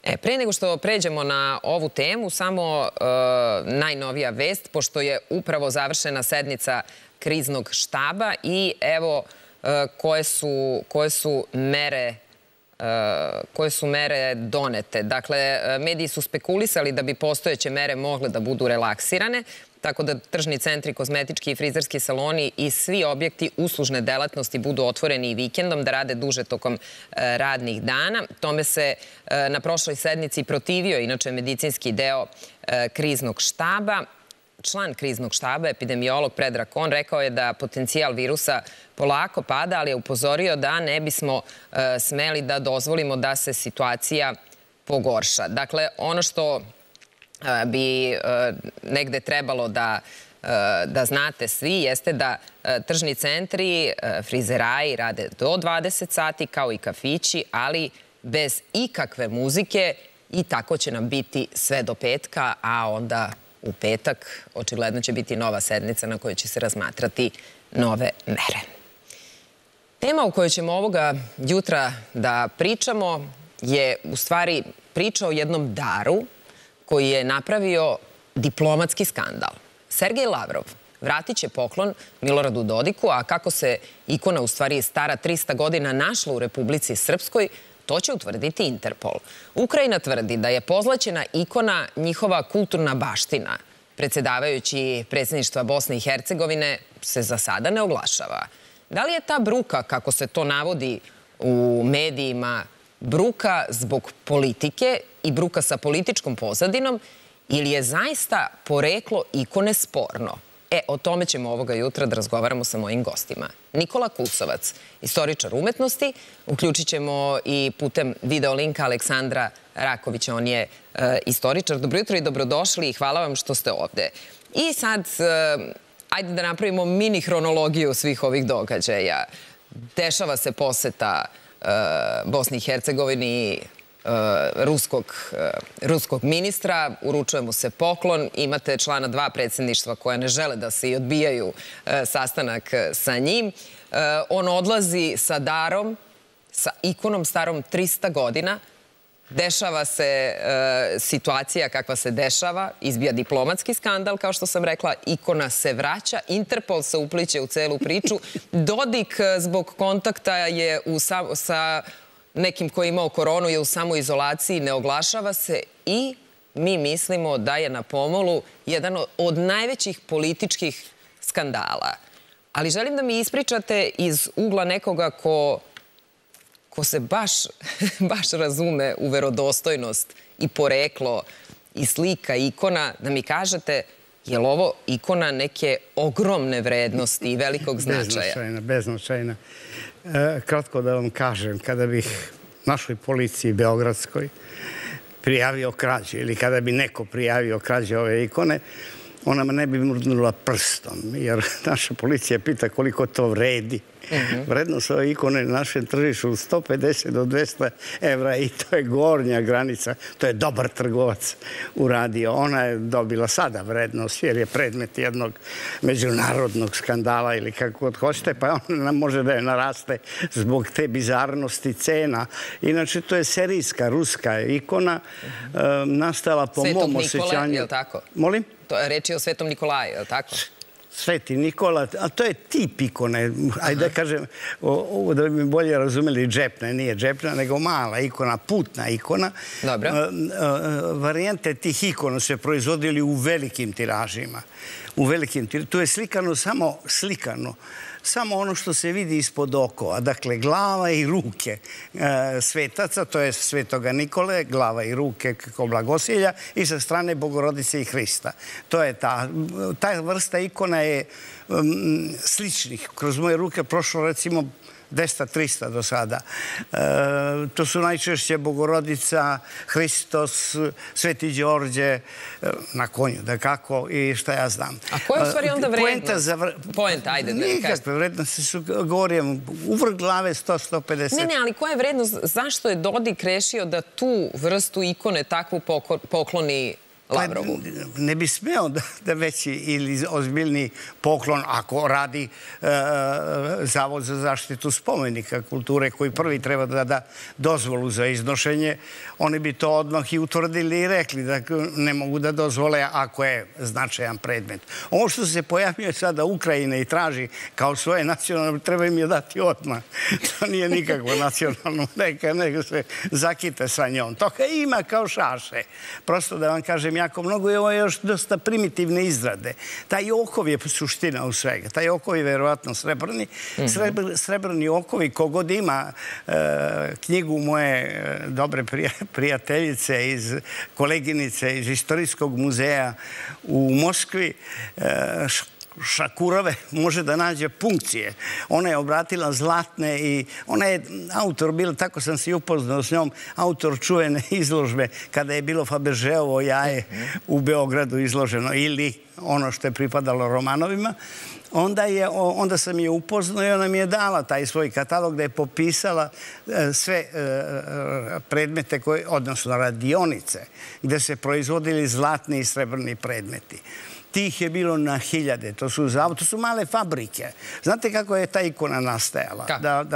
Pre nego što pređemo na ovu temu, samo najnovija vest, pošto je upravo završena sednica kriznog štaba i evo koje su mere donete. Dakle, mediji su spekulisali da bi postojeće mere mogle da budu relaksirane, tako da tržni centri, kozmetički i frizerski saloni i svi objekti uslužne delatnosti budu otvoreni i vikendom, da rade duže tokom radnih dana. Tome se na prošloj sednici protivio inače medicinski deo kriznog štaba. Član kriznog štaba, epidemiolog Predrag Kon, rekao je da potencijal virusa polako pada, ali je upozorio da ne bismo smeli da dozvolimo da se situacija pogorša. Dakle, ono što bi negde trebalo da znate svi jeste da tržni centri, frizeraji rade do 20 sati kao i kafići, ali bez ikakve muzike i tako će nam biti sve do petka, a onda u petak očigledno će biti nova sednica na kojoj će se razmatrati nove mere. Tema o kojoj ćemo ovoga jutra da pričamo je u stvari priča o jednom daru koji je napravio diplomatski skandal. Sergej Lavrov vratit će poklon Miloradu Dodiku, a kako se ikona u stvari stara 300 godina našla u Republici Srpskoj, to će utvrditi Interpol. Ukrajina tvrdi da je pozlaćena ikona njihova kulturna baština. Predsjedavajući predsjedništva Bosne i Hercegovine se za sada ne oglašava. Da li je ta bruka, kako se to navodi u medijima, bruka zbog politike i bruka sa političkom pozadinom ili je zaista poreklo ikone sporno? O tome ćemo ovoga jutra da razgovaramo sa mojim gostima. Nikola Kusovac, istoričar umetnosti, uključit ćemo i putem video linka Aleksandra Rakovića, on je istoričar. Dobro jutro i dobrodošli i hvala vam što ste ovde. I sad, ajde da napravimo mini hronologiju svih ovih događaja. Dešava se poseta Bosni i Hercegovini ruskog ministra, uručuje mu se poklon, imate člana 2 predsjedništva koja ne žele da se i odbijaju sastanak sa njim. On odlazi sa darom, sa ikonom starom 300 godina, dešava se situacija kakva se dešava, izbija diplomatski skandal, kao što sam rekla, ikona se vraća, Interpol se upliće u celu priču, Dodik zbog kontakta je sa nekim ko je imao koronu je u samoizolaciji, ne oglašava se i mi mislimo da je na pomolu jedan od najvećih političkih skandala. Ali želim da mi ispričate iz ugla nekoga ko se baš razume u verodostojnost i poreklo i slika ikona, da mi kažete je li ovo ikona neke ogromne vrednosti i velikog značaja? Beznačajna. Kratko da vam kažem, kada bih našoj policiji beogradskoj prijavio krađu ili kada bi neko prijavio krađe ove ikone, ona me ne bi mrdnula prstom, jer naša policija pita koliko to vredi. Vrednost ove ikone na našem tržištu 150 do 200 evra i to je gornja granica. To je dobar trgovac uradio. Ona je dobila sada vrednost jer je predmet jednog međunarodnog skandala ili kako god hoćete, pa ona može da je naraste zbog te bizarnosti cena. Inače, to je serijska ruska ikona nastala po mom osjećanju. Svetog Nikole, je li tako? Molim? Reč je o Svetom Nikolaju, je li tako? Sveti Nikola, a to je tip ikone, ajde da kažem, ovo da bi mi bolje razumeli, džepna, nije džepna, nego mala ikona, putna ikona. Dobro. Varijante tih ikona se proizvodili u velikim tiražima. Tu je samo ono što se vidi ispod okova, dakle glava i ruke svetaca, to je Svetoga Nikole, glava i ruke kao blagosilja i sa strane Bogorodice i Hrista. To je ta vrsta ikona je sličnih. Kroz moje ruke prošlo recimo 200-300 do sada. To su najčešće Bogorodica, Hristos, Sveti Đorđe, na konju, da kako i šta ja znam. A koja je u stvari onda vrednost? Poenta, ajde da kažete. Nikakve vrednosti su, govorim, uvrh glave 100-150. Ne, ali koja je vrednost, zašto je Dodik rešio da tu vrstu ikone takvu pokloni Lavrovu? Ne bi smeo da veći ili ozbiljni poklon ako radi Zavod za zaštitu spomenika kulture koji prvi treba da da dozvolu za iznošenje. Oni bi to odmah i utvrdili i rekli da ne mogu da dozvole ako je značajan predmet. Ovo što se pojavljuje sada Ukrajina i traži kao svoje nacionalno, treba im je dati odmah. To nije nikakvo nacionalno, nego se zakite sa njom. Toga ima kao šaše. Prosto da vam kažem jako mnogo i ovo je još dosta primitivne izrade. Taj okov je suština u svega. Taj okov je verovatno srebrni. Srebrni okovi, kogod ima knjigu moje dobre prijateljice, koleginice iz Istorijskog muzeja u Moskvi, Šakurove, može da nađe punkcije. Ona je obratila zlatne i ona je autor bila, tako sam se i upoznao s njom, autor čuvene izložbe kada je bilo Faberžeovo jaje u Beogradu izloženo ili ono što je pripadalo Romanovima. Onda sam je upoznao i ona mi je dala taj svoj katalog gde je popisala sve predmete, odnosno radionice, gde se proizvodili zlatni i srebrni predmeti. Tih je bilo na hiljade. To su male fabrike. Znate kako je ta ikona nastajala?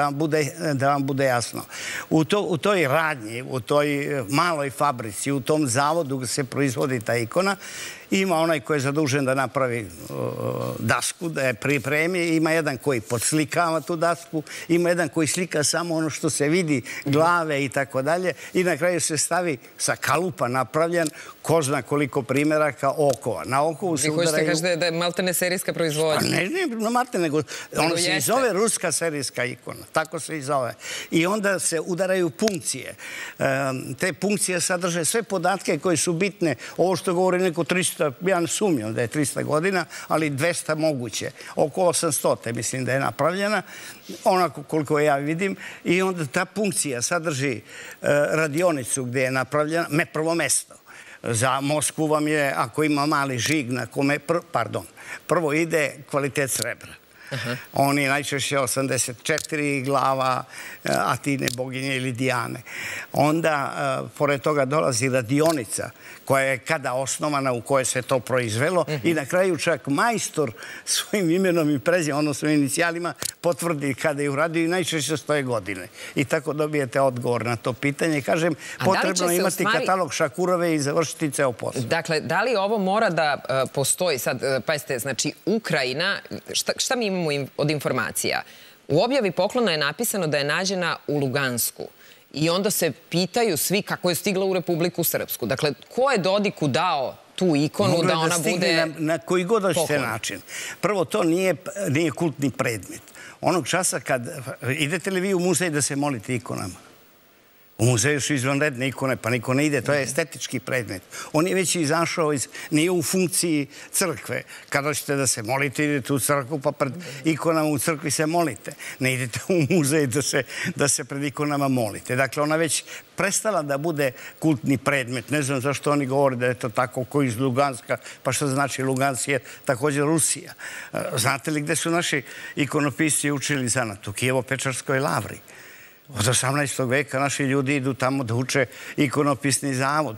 Da vam bude jasno. U toj radnji, u toj maloj fabrici, u tom zavodu gde se proizvodi ta ikona, ima onaj koji je zadužen da napravi dasku, da je pripremi, ima jedan koji podslikava tu dasku, ima jedan koji slika samo ono što se vidi, glave i tako dalje, i na kraju se stavi sa kalupa napravljen, ko zna koliko primjeraka okova. Na okovu se udaraju... Vi hoćete kažete da je maltene serijska proizvodnja? Ne maltene, nego ono se i zove ruska serijska ikona. Tako se i zove. I onda se udaraju punkcije. Te punkcije sadrže sve podatke koje su bitne. Ovo što govori neko 300, ja ne sumnjam da je 300 godina, ali 200 moguće. Oko 800, mislim da je napravljena, onako koliko ja vidim. I onda ta punkcija sadrži radionicu gde je napravljena, prvo mesto. Za Moskvu vam je, ako ima mali žig na kome, prvo ide kvalitet srebra. On je najčešće 84 glava Atine, boginje ili Dijane. Onda, pored toga, dolazi radionica koja je kada osnovana, u kojoj se to proizvelo, i na kraju čak majstor svojim imenom i prezimenom, odnosno inicijalima, potvrdi kada je uradio i najčešće 100 godine. I tako dobijete odgovor na to pitanje. Kažem, potrebno je imati katalog Šakurove i završiti ceo posao. Dakle, da li ovo mora da postoji? Sad, pazite, znači, Ukrajina, šta mi imamo od informacija? U objavi poklona je napisano da je nađena u Lugansku. I onda se pitaju svi kako je stigla u Republiku Srpsku. Dakle, ko je Dodiku dao tu ikonu da ona bude na koji god hoćete način. Prvo, to nije kultni predmet. Onog časa kad idete li vi u muzej da se molite ikonama? U muzeju su izvanredne ikone, pa niko ne ide. To je estetički predmet. On je već izašao, nije u funkciji crkve. Kada ćete da se molite, idete u crkvu, pa pred ikonama u crkvi se molite. Ne idete u muzej da se pred ikonama molite. Dakle, ona već prestala da bude kultni predmet. Ne znam zašto oni govore da je to tako ko iz Luganska, pa što znači Lugansk je također Rusija. Znate li gde su naši ikonopisci učili zanat? U Kijevo-Pečarskoj lavri. Od 18. veka naši ljudi idu tamo da uče ikonopisni zavod.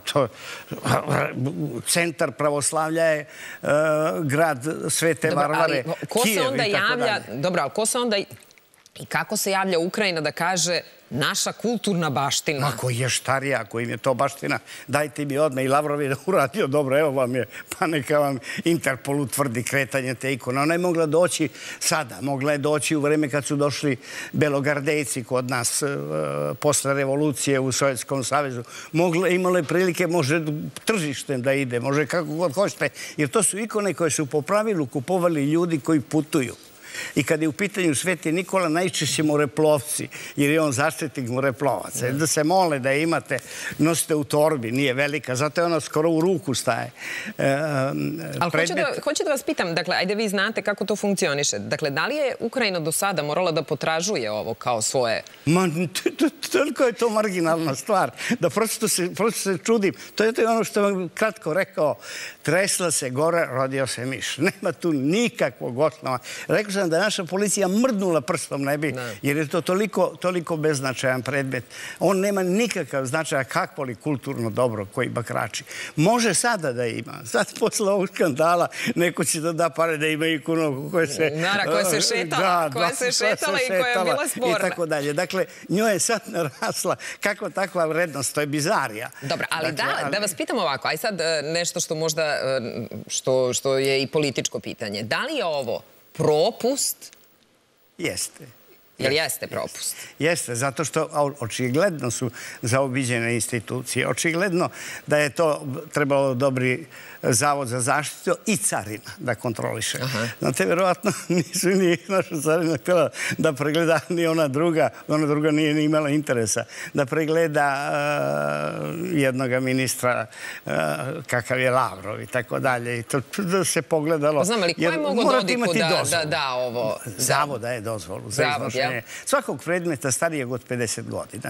Centar pravoslavlja je grad Svete Varvare, Kijev i tako dalje. Dobro, ali ko se onda i kako se javlja Ukrajina da kaže naša kulturna baština? Ako je štarija, ako im je to baština, dajte mi odmah. I Lavrov je uradio, dobro, evo vam je, pa neka vam Interpol utvrdi kretanje te ikone. Ona je mogla doći sada, mogla je doći u vreme kad su došli belogardejci kod nas posle revolucije u Sovjetskom savezu. Imalo je prilike, može tržištem da ide, može kako god hoćete, jer to su ikone koje su po pravilu kupovali ljudi koji putuju. I kad je u pitanju Sveti Nikola, najčešće moreplovci, jer je on zaštitnik moreplovaca. Da se mole da je imate, nosite u torbi, nije velika, zato je ona skoro u ruku staje. Ali hoću da vas pitam, dakle, ajde vi znate kako to funkcioniše. Dakle, da li je Ukrajina do sada morala da potražuje ovo kao svoje? Ma, toliko je to marginalna stvar, da prosto se čudim. To je ono što vam kratko rekao, tresla se gore, rodio se miš. Nema tu nikakvog osnova. Rekao sam kažem da naša policija mrdnula prstom ne bi, jer je to toliko beznačajan predmet. On nema nikakav značaj kakvo li kulturno dobro koji bakrači. Može sada da ima. Sad, posle ovog skandala, neko će da pare da ima ikonu koja se... koja se šetala i koja je bila sporna. I tako dalje. Dakle, njoj je sad narasla kako takva vrednost. To je bizarija. Dobro, ali da vas pitam ovako, aj sad nešto što možda, što je i političko pitanje. Da li je ovo propust? Jeste. Jel jeste propust? Jeste, zato što očigledno su zaobiđene institucije. Očigledno da je to trebalo dobri Zavod za zaštitu i carina da kontroliše. Znate, verovatno nisu ni naša carina htjela da pregleda ni ona druga nije ni imala interesa, da pregleda jednog ministra kakav je Lavrov i tako dalje. I to se pogledalo. Znam, ali ko je mogo Dodiku da da ovo? Zavod daje dozvolu za iznošenje svakog predmeta starijeg od 50 godina.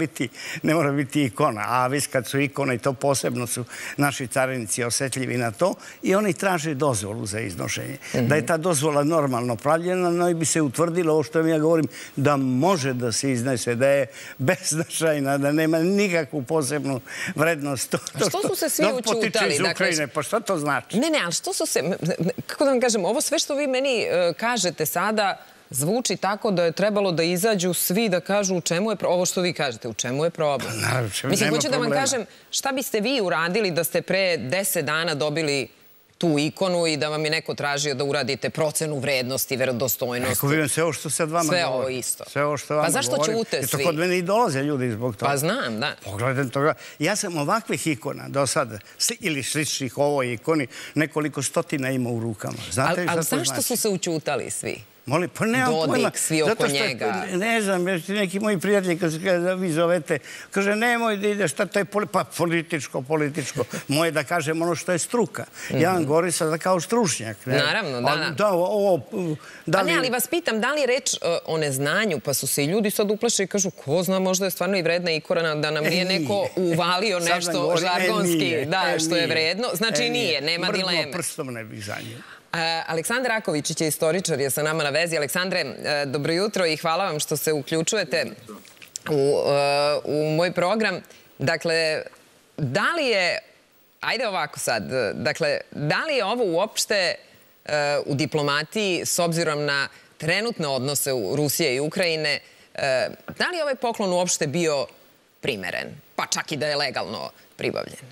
Ne mora biti ikona, a vis kad su ikone, i to posebno su naši carinici osjetljivi na to i oni traže dozvolu za iznošenje. Da je ta dozvola normalno pravljena, no bi se utvrdilo ovo što ja govorim, da može da se iznese, da je beznačajna, da nema nikakvu posebnu vrednost. Što su se svi učutali? Pa šta to znači? Ne, ali što su se... Kako da vam kažem, ovo sve što vi meni kažete sada zvuči tako da je trebalo da izađu svi da kažu u čemu je ovo što vi kažete, u čemu je problem. Mislim, hoću da vam kažem šta biste vi uradili da ste pre 10 dana dobili tu ikonu i da vam je neko tražio da uradite procenu vrednosti, verodostojnosti. Ako vidim sve ovo što sad vama govorim. Sve ovo isto. Sve ovo što vama govorim. Pa zašto ćute svi? To kod mene i dolaze ljudi zbog toga. Pa znam, da. Pogledam toga. Ja sam ovakvih ikona do sada, ili sličnih ovoj ikoni, nekoliko stotina ima u rukama. Znate li šta to znači? Ali zašto su se učutali svi? Pa nemam pojma. Dodik, svi oko njega. Ne znam, neki moji prijatelji kad vi zovete, kaže nemoj da ideš, šta to je političko. Moje da kažem ono što je struka. Ja vam govorim sada kao stručnjak. Naravno, da. Ne, ali vas pitam, da li je reč o neznanju, pa su se i ljudi sad uplašili i kažu, ko zna, možda je stvarno i vredna ikona, da nam nije neko uvalio nešto žargonski, da, što je vredno. Znači nije, nema dileme. Mrdno prstom ne bih za njim. Aleksandar Rakovičić je istoričar, je sa nama na vezi. Aleksandre, dobro jutro i hvala vam što se uključujete u moj program. Dakle, da li je, ajde ovako sad, dakle, da li je ovo uopšte u diplomatiji, s obzirom na trenutne odnose u Rusije i Ukrajine, da li je ovaj poklon uopšte bio primeren, pa čak i da je legalno pribavljen?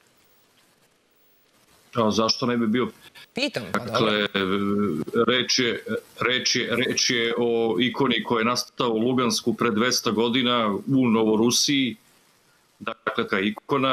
Zašto ne bi bio? Pitam. Dakle, reč je o ikoni koja je nastala u Lugansku pre 200 godina u Novorusiji. Dakle, ta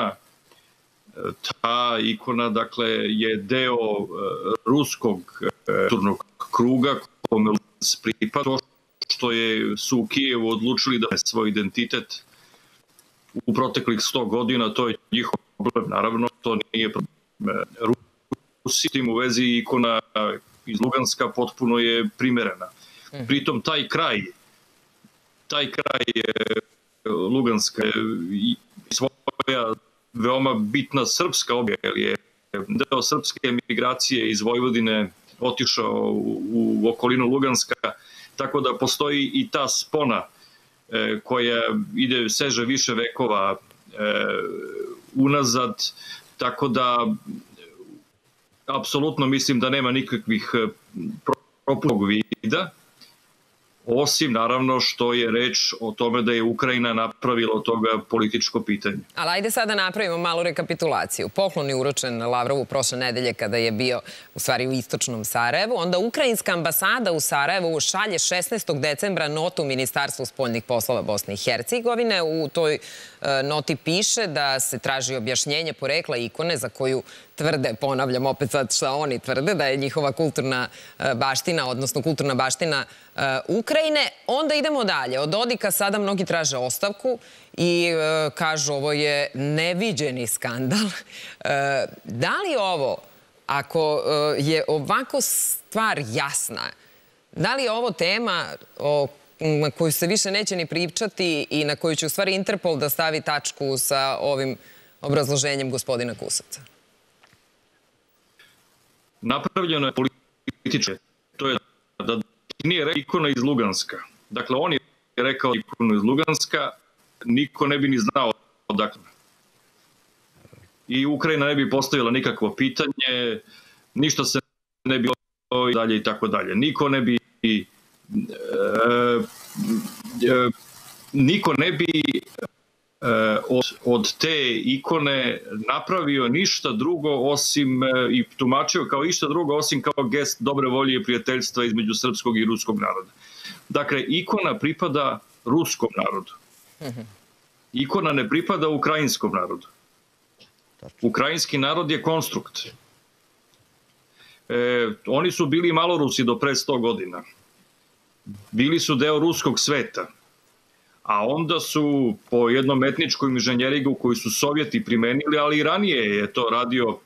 ikona, dakle, je deo ruskog kulturnog kruga kome pripada. To što su u Kijevu odlučili da je svoj identitet u proteklih 100 godina, to je njihov problem. Naravno, to nije problem s tim u vezi ikona iz Luganska potpuno je primerena. Pritom taj kraj Luganska je svoja veoma bitna srpska objekt, jer je deo srpske emigracije iz Vojvodine otišao u okolinu Luganska, tako da postoji i ta spona koja seže više vekova unazad, tako da apsolutno mislim da nema nikakvih propustnog vida, osim naravno što je reč o tome da je Ukrajina napravila od toga političko pitanje. Ali ajde sada napravimo malu rekapitulaciju. Poklon je uručen Lavrovu prošle nedelje kada je bio u stvari u istočnom Sarajevu. Onda Ukrajinska ambasada u Sarajevu šalje 16. decembra notu Ministarstvu spoljnih poslova Bosne i Hercegovine. U toj noti piše da se traži objašnjenje porekla ikone za koju tvrde, ponavljam opet sad šta oni tvrde, da je njihova kulturna baština, odnosno kulturna baština Ukrajine. Onda idemo dalje. Od Dodika sada mnogi traže ostavku i kažu ovo je neviđeni skandal. Da li ovo, ako je ovako stvar jasna, da li je ovo tema na koju se više neće ni pričati i na koju će u stvari Interpol da stavi tačku sa ovim obrazloženjem gospodina Kusovca? Napravljeno je političke. To je nije rekao ikona iz Luganska. Dakle, on je rekao ikonu iz Luganska, niko ne bi ni znao odakle. I Ukrajina ne bi postavila nikakvo pitanje, ništa se ne bi dalje i tako dalje. Niko ne bi od te ikone napravio ništa drugo osim i tumačio kao išta drugo osim kao gest dobre volje i prijateljstva između srpskog i ruskog naroda. Dakle, ikona pripada ruskom narodu. Ikona ne pripada ukrajinskom narodu. Ukrajinski narod je konstrukt. Oni su bili malorusi do pre 100 godina. Bili su deo ruskog sveta. A onda su po jednom etničkom inženjerigu koji su Sovjeti primenili, ali i ranije je to radio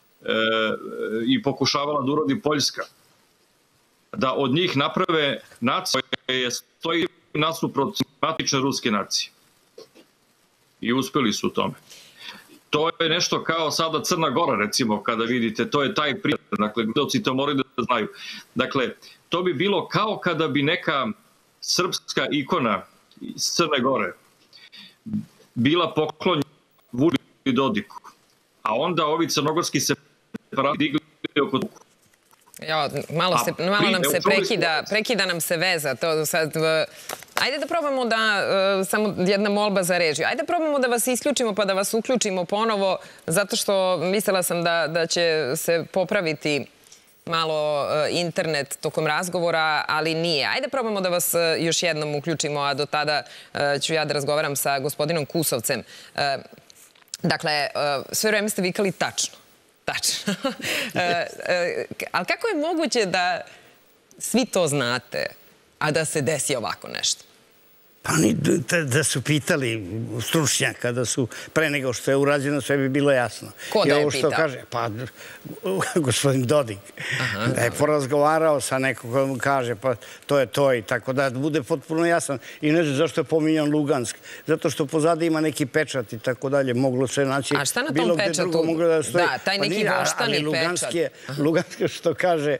i pokušavala da uradi Poljska, da od njih naprave naciju koja stoji nasuprot matične ruske nacije. I uspeli su u tome. To je nešto kao sada Crna Gora, recimo, kada vidite, to je taj primjer. Dakle, gledalci to moraju da znaju. Dakle, to bi bilo kao kada bi neka srpska ikona iz Crne Gore bila poklonjena Vučiću i Dodiku, a onda ovi crnogorski se digli oko tuku. Malo nam se prekida nam se veza. Ajde da probamo da, samo jedna molba za režiju, ajde da probamo da vas isključimo pa da vas uključimo ponovo, zato što mislila sam da će se popraviti malo internet tokom razgovora, ali nije. Ajde probamo da vas još jednom uključimo, a do tada ću ja da razgovaram sa gospodinom Kusovcem. Dakle, sve vreme ste vikali tačno. Tačno. Ali kako je moguće da svi to znate, a da se desi ovako nešto? Pa da su pitali stručnjaka, da su pre nego što je urađeno, sve bi bilo jasno. Ko da je pitao? Pa gospodin Dodik. Da je porazgovarao sa nekog koji mu kaže pa to je to i tako da bude potpuno jasno. I ne znam zašto je pominjan Lugansk. Zato što pozadi ima neki pečat i tako dalje. Moglo se naći a šta na tom pečatu? Da, taj neki voštani pečat. Lugansk je što kaže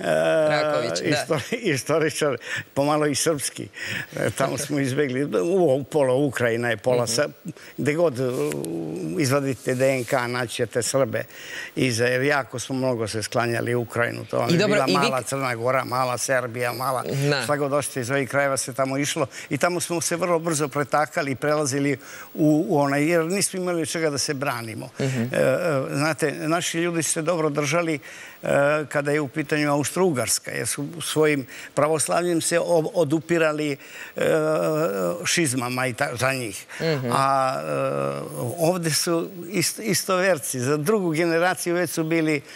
istoričar, pomalo i srpski. Tamo smo izbegli, pola Ukrajina je pola, gde god izvadite DNK, naćete Srbe iza, jer jako smo mnogo se sklanjali u Ukrajinu. To vam je bila mala Crna Gora, mala Serbija, mala, šta god došli iz ovih krajeva se tamo išlo i tamo smo se vrlo brzo pretakali i prelazili u onaj, jer nismo imali čega da se branimo. Znate, naši ljudi su se dobro držali kada je u pitanju Austro-Ugarska, jer su svojim pravoslavljem se odupirali šizmama i za njih. A ovde su istoverci. Za drugu generaciju već su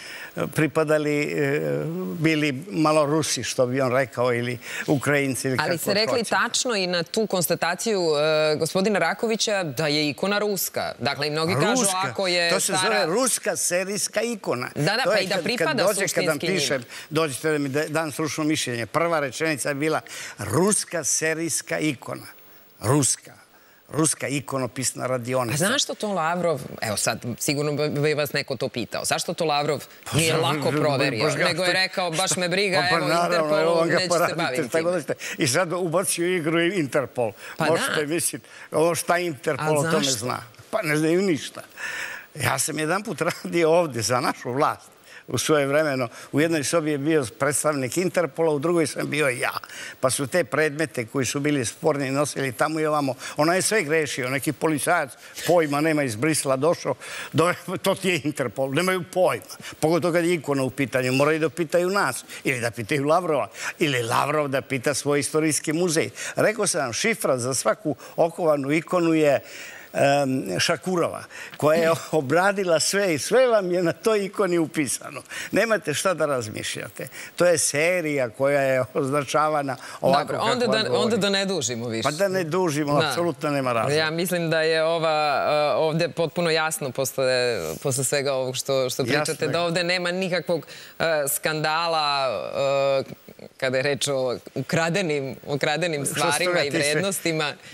bili malo Rusi, što bi on rekao, ili Ukrajinci. Ali ste rekli tačno i na tu konstataciju gospodina Rakovića da je ikona ruska. Dakle, i mnogi kažu ako je stara... To se zove ruska serijska ikona. Da, pa i da pripada suštinski njima. Dođete da mi dam stručno mišljenje. Prva rečenica je bila ruska serijska ikona. Ruska ikonopisna radionica. A zašto to Lavrov, evo sad, sigurno bi vas neko to pitao, zašto to Lavrov nije lako proverio, nego je rekao, baš me briga, evo Interpol, neću se baviti tim. I sad ubacio igru Interpol. Možete misliti, ovo šta Interpol o tome zna? Pa ne znaju ništa. Ja sam jedan put radio ovde za našu vlast. U svoje vremeno. U jednoj sobi je bio predstavnik Interpola, u drugoj sam bio ja. Pa su te predmete koji su bili sporni nosili tamo i ovamo. Ona je sve grešio. Neki policajac pojma nema iz Brisela došao. To ti je Interpol. Nemaju pojma. Pogotovo kad je ikona u pitanju. Moraju da pitaju nas. Ili da pitaju Lavrova. Ili Lavrov da pita svoj istorijski muzej. Rekao sam vam, šifra za svaku okovanu ikonu je Šakurova, koja je obradila sve i sve vam je na toj ikoni upisano. Nemate šta da razmišljate. To je serija koja je označavana ovako kako vam govorim. Onda da ne dužimo više. Pa da ne dužimo, apsolutno nema razloga. Ja mislim da je ovde potpuno jasno posle svega ovog što pričate, da ovde nema nikakvog skandala kada je reč o ukradenim stvarima i vrednostima.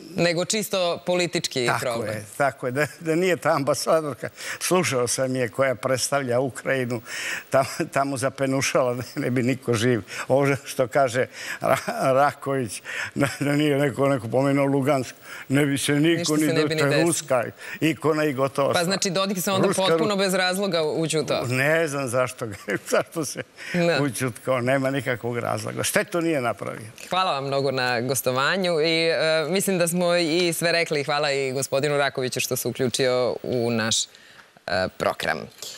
nego čisto politički problem. Tako je. Da nije ta ambasadorka, slušao sam je koja predstavlja Ukrajinu, tamo zapenušala da ne bi niko živ. Ovo što kaže Raković, da nije neko pomenuo Lugansk, ne bi se niko ni do te ruska ikona i gotovo. Pa znači Dodik se onda potpuno bez razloga ućutao? Ne znam zašto se ućutkao, nema nikakvog razloga. Šta to nije napravio? Hvala vam mnogo na gostovanju i mislim da smo i sve rekli. Hvala i gospodinu Rakoviću što se uključio u naš program.